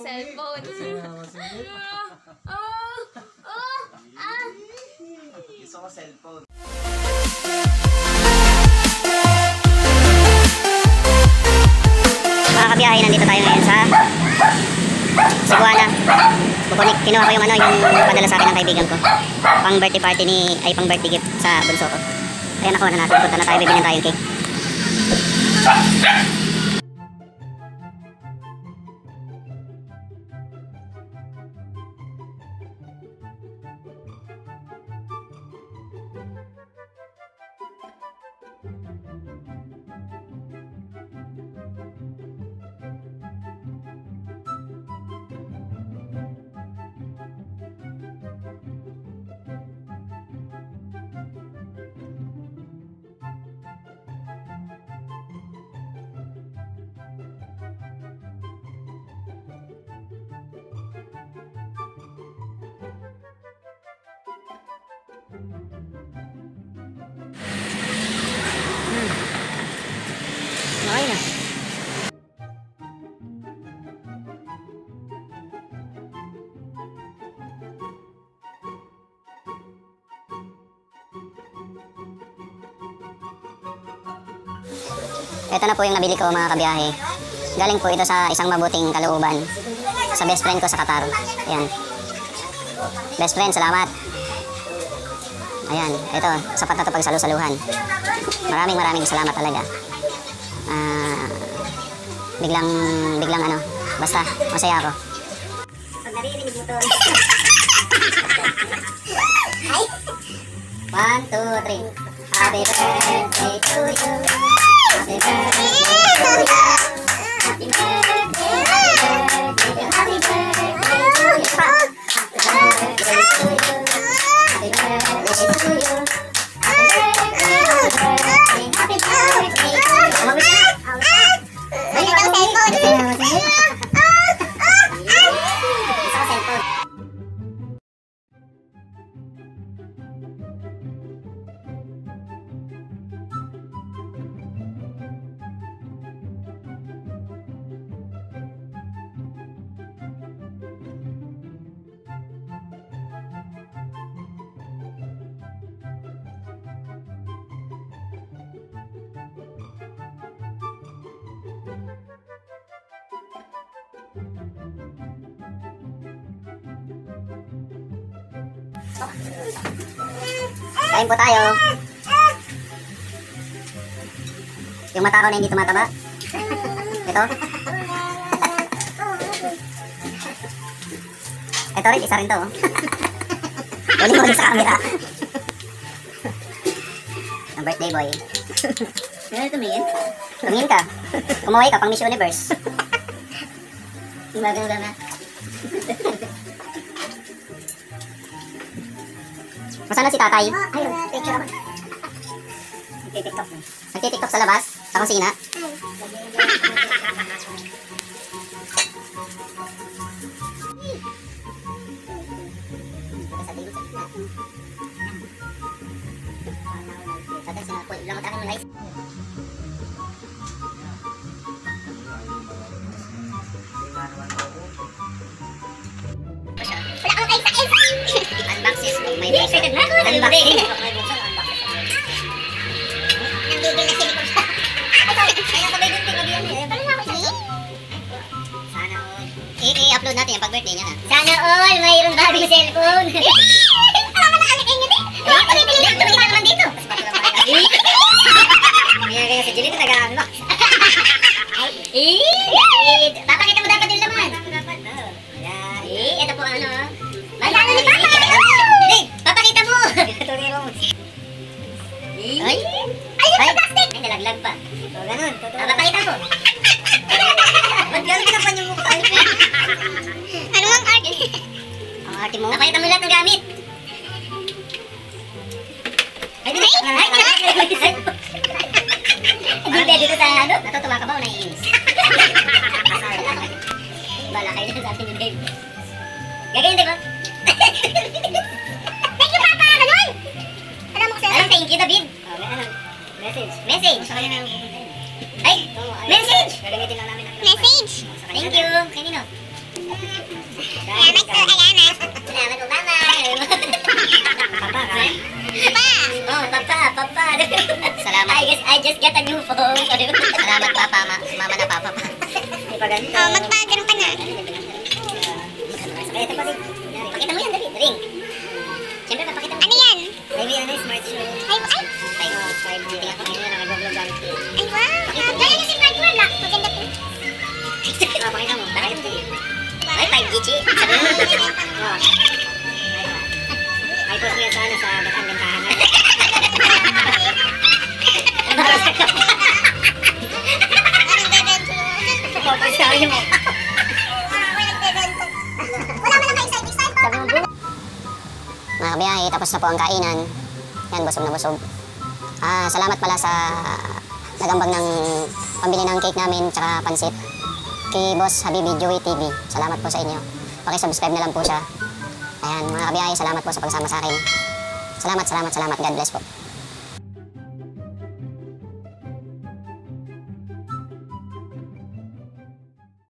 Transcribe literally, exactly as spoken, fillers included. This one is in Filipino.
cellphone. Oh! Oh! Ah! Gusto ko cellphone. Mga kabiyahe, nandito tayo ngayon sa Cebuana. Kukunik, kinuha ko yung ano, yung padala sa akin ng kaibigan ko. Pang birthday party ni, ay pang birthday gift sa bunso ko. Ayan, nakuha na natin. Punta na tayo, bibigyan tayo yung cake. Okay na. Ito na po yung nabili ko, mga kabiyahe. Galing po ito sa isang mabuting kalooban. Sa best friend ko sa Qatar. Ayan. Best friend, salamat. Ayan, ito, sapat na ito pagsalu-saluhan. Maraming maraming salamat talaga. Ah, biglang, biglang ano, basta, masaya ako. Pag naririnig mo ito. One, two, three. Happy birthday to you. Happy birthday to you. Happy birthday, happy birthday, happy birthday to you. Happy birthday to you. Happy birthday to you. Happy birthday, happy birthday to you. Umabit na. Balik ang cellphone. Isa ko cellphone. Kain po tayo. Yung mata ko na hindi tumataba. Ito. Ito rin, isa rin to. Uling-uling sa camera. Ang birthday boy. Ano tumingin? Tumingin ka. Umuwi ka pang Miss Universe. Maganda na. Masaan na si tatay? Ayun, picture ako. Nagtitiktok. Nagtitiktok sa labas? Sa kusina? Tatay, sinapoy. Langot akin mo live. Unboxing of my bunso. Unboxing. Nanggigil na silikon siya. Kaya sabay dun tingnan yan eh. Parang ako siya. Sana all. I-upload natin yung pag-birthday niya na. Sana all, mayroon bagong cellphone. Tama na alikay niya din. Ay, pabibili na. Tumili ka naman dito. Kaya kaya si Julie taga-unbox. Eh, papakita mo dapat yung laman. Eh, ito po ano. Magkano ni Papa? Hey, papakita mo! Ay! Ay, yung plastic! Ay, nalaglag pa. O, ganun. Papakita mo. Ba't gano'n pinapan yung mukha? Ano ang arte? Ang arte mo? Papakita mo lahat ng gamit. Ay, ay! Ay, ay! Hindi, dito sa ano? Natutuwa ka ba o naiinis? Bala kayo na sabi ni Dave. Gagayin, di ba? Thank you, Papa! Ganun! Alam mo kasi... Anong thank you, David? Oh, ano? Message. Message? Sa kanya na yung... Ay! Message! Gagamitin lang namin. Message! Thank you! Kanino? Salamat po, salamat. Salamat po, mama. Papa ka? Papa! Oh, papa, papa. Salamat. I guess I just get a new phone. Salamat papa, ma mama na papa pa. Di pa ganito. Oh, magpagano ka na. Kaya ito pa rin. Pakita mo yan, dali. Ring. Siyempre, papakita mo. Ano yan? Maybe ano, smart show. Ay, ay! Ay, oh, five G. Tingnan ko ngayon, nag-vlog gamit ko. Ay, wow! Gaya na si Mark Wala. Maganda po. Oh, pakita mo. Pakita mo, dali. Ay, five G, chi. Oh. Ay, post mo yan sa ano, sa bataan-bantahan. Anong bebento? Papasahin mo. Walang bebento. Wala man naman exciting side pa. Mga kabiyahe, tapos na po ang kainan. Yan, busog na busog. Ah, salamat pala sa nagambag ng pambili ng cake namin tsaka pansit. Kay Boss Habibi Joey T V. Salamat po sa inyo. Paki-subscribe na lang po siya. Ayan, mga kabiyahe, salamat po sa pagsama sa akin. Salamat, salamat, salamat. God bless po.